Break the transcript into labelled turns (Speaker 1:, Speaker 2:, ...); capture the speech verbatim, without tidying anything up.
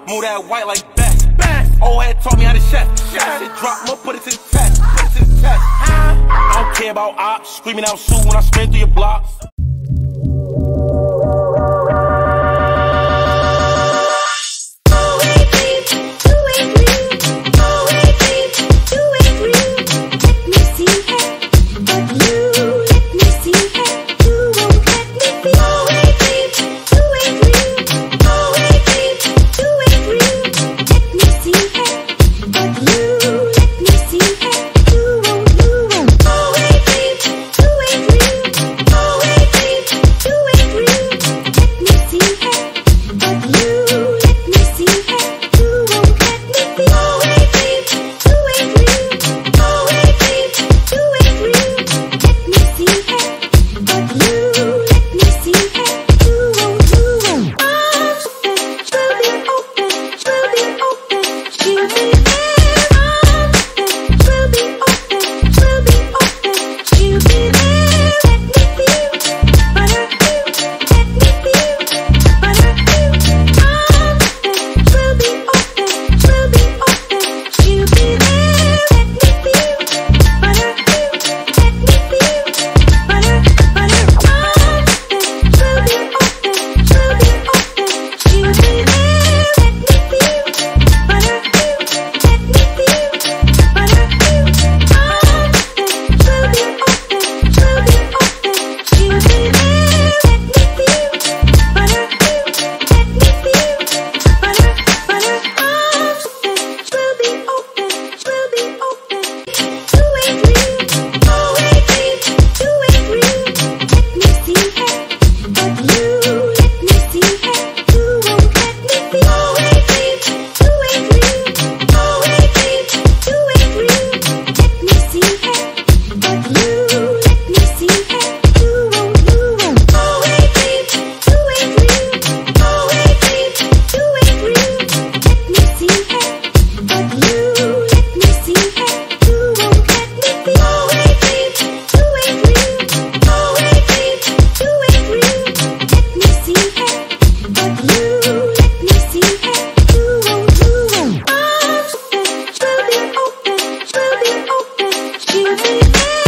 Speaker 1: Move that white like that. Old head taught me how to chef. That shit drop, I'ma put it to the test. Put it to the test. I don't care about ops. Screaming out shoot when I spin through your blocks.
Speaker 2: You